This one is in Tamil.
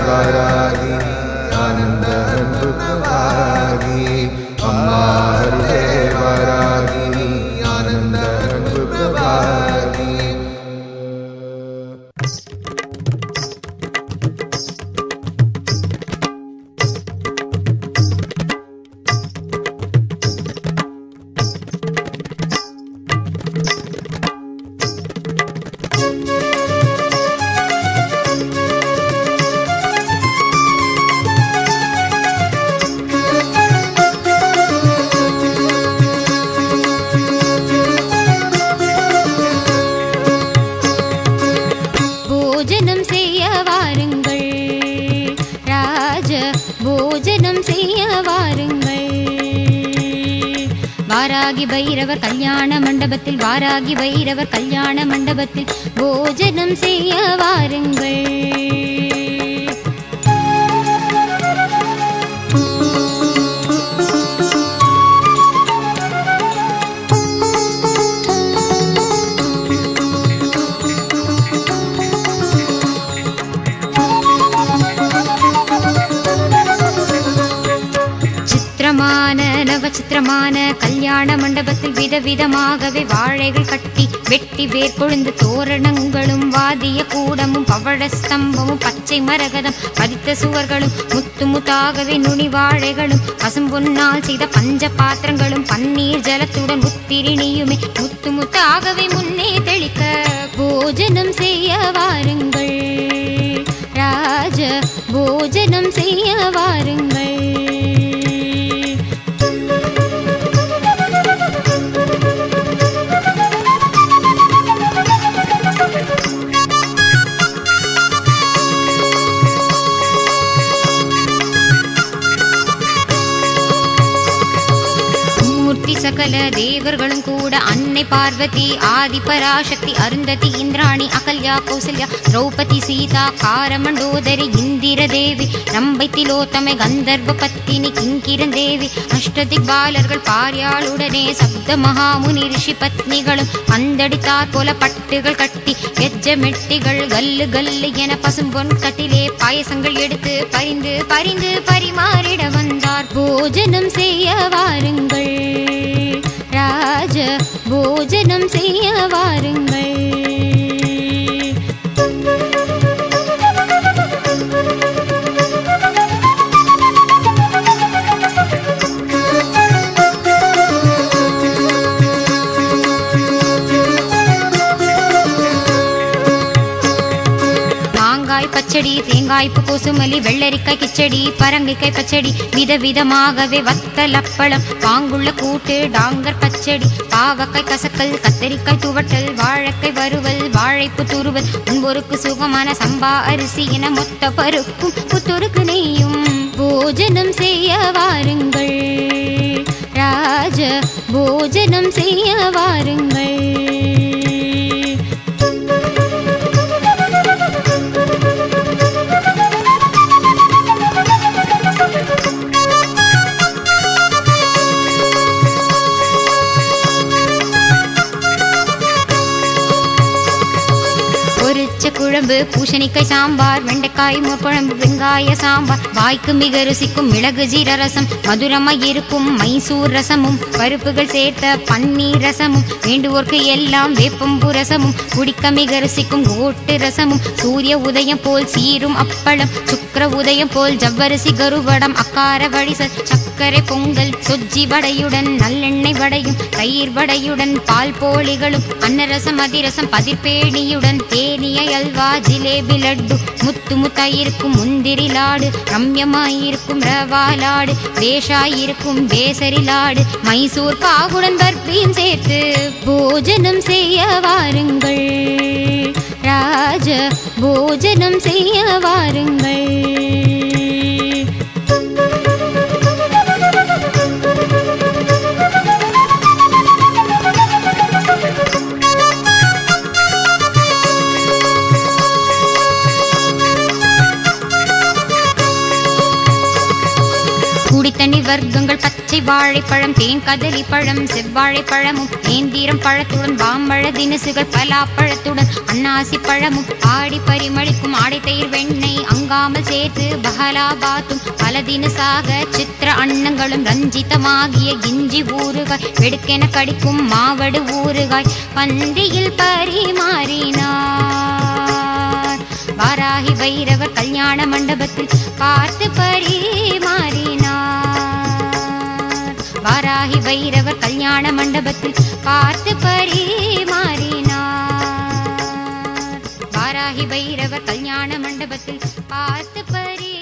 वारागी आनंद अன்பு प्रभागी अम्मा हरे वारागी आनंद अன்பு प्रभागी வாராகி பைரவர் கல்யாண மண்டபத்தில் வாராகி பைரவர் கல்யாண மண்டபத்தில் போஜனம் செய்ய வாருங்கள். நவச்சித்திரமான கல்யாண மண்டபத்தில் விதவிதமாகவே வாழைகள் கட்டி வெட்டி வேர்கொழுந்து தோரணங்களும் வாதிய கூடமும் பவழ ஸ்தம்பமும் பச்சை மரகதம் பதித்த சுவர்களும் முத்து முத்தாகவே நுனி வாழைகளும் பசும்பொன்னால் செய்த பஞ்ச பாத்திரங்களும் பன்னீர் ஜலத்துடன் உத்திரிணியுமே முத்து முத்தாகவே முன்னே தெளிக்க போஜனம் செய்ய வாருங்கள். ராஜ போஜனம் செய்ய வாருங்கள். சகல தேவர்களும் கூட அன்னை பார்வதி ஆதி பராசக்தி அருந்ததி இந்திராணி அகல்யா கௌசல்யா திரௌபதி சீதா காரமண்டோதரி இந்திர தேவி ரம்பை திலோத்தமை கந்தர்வ பத்தினி கிங்கிரன் தேவி அஷ்டதிக்பாலர்கள் பாரியாளுடனே சப்த மகாமுனி ரிஷி பத்னிகளும் பந்தடித்தார் போல பட்டுகள் கட்டி வெஜ்ஜமெட்டிகள் கல்லு கல்லு என பசும்பொன் கட்டிலே பாயசங்கள் எடுத்து பரிந்து பரிந்து பரிமாறிட வந்தார். போஜனம் செய்ய வாருங்கள். ராஜ போஜனம் செய்ய வாருங்கள். பச்சடி தேங்காய்ப்பு கோசுமலி வெள்ளரிக்காய் கிச்சடி பரங்கிக்காய் பச்சடி விதவிதமாகவே வத்தல் அப்பளம் பாங்குள்ள கூட்டு டாங்கர் பச்சடி பாவக்காய் கசக்கல் கத்தரிக்காய் துவட்டல் வாழைக்காய் வறுவல் வாழைப்பு துருவல் முன்பொருக்கு சுகமான சம்பா அரிசி என மொத்த பருப்பும் புத்தொருக்கு நெய்யும். போஜனம் செய்ய வாருங்கள். ராஜ போஜனம் செய்ய வாருங்கள். குழம்பு பூசணிக்காய் சாம்பார் வெண்டைக்காய் குழம்பு வெங்காய சாம்பார் வாய்க்கு மிக ருசிக்கும் மிளகு ஜீர ரசம் மதுரமாய் இருக்கும் மைசூர் ரசமும் பருப்புகள் சேர்த்த பன்னீர் ரசமும் வேண்டுவோர்க்கு எல்லாம் வேப்பம்பூ ரசமும் குடிக்க மிக ருசிக்கும் ஓட்டு ரசமும் சூரிய உதயம் போல் சீரும் அப்பளம் சுக்கர உதயம் போல் ஜவ்வரிசி கருவடம் அக்கார வழிசல் சர்க்கரை பொங்கல் சொஜ்ஜி வடையுடன் நல்லெண்ணெய் வடையும் தயிர் வடையுடன் பால் போலிகளும் அன்னரசம் அதிரசம் பதிர்பேணியுடன் தேனிய அல்வா ஜிலேபி லட்டு முத்து முத்தாயிருக்கும் முந்திரி லாடு ரம்யமாயிருக்கும் ரவா லாடு பேஷாயிருக்கும் பேசரி லாடு மைசூர் பாகுடன் பர்பியும் சேர்த்து போஜனம் செய்ய வாருங்கள். ராஜ போஜனம் செய்ய வாருங்கள். தனித்தனி வர்க்கங்கள் பச்சை வாழைப்பழம் தேன் கதலி பழம் செவ்வாழைப்பழமும் நேந்திரம் பழத்துடன் வாம்பழ தினசுகள் பலாப்பழத்துடன் அன்னாசி பழமும் ஆடி பரிமளிக்கும் ஆடை தயிர் வெண்ணெய் அங்காமல் சேர்த்து பஹலாபாத்தும் பல தினசாக சித்திர அன்னங்களும் ரஞ்சிதமாகிய இஞ்சி ஊறுகாய் வெடுக்கென கடிக்கும் மாவடு ஊறுகாய் பந்தியில் பரிமாறினார். வாராகி வைரவர் கல்யாண மண்டபத்தில் பார்த்து பரிமாறினார். வாராகி வைரவர் கல்யாண மண்டபத்தில் பார்த்து பரிமாறினார். வாராகி வைரவர் கல்யாண மண்டபத்தில் பார்த்து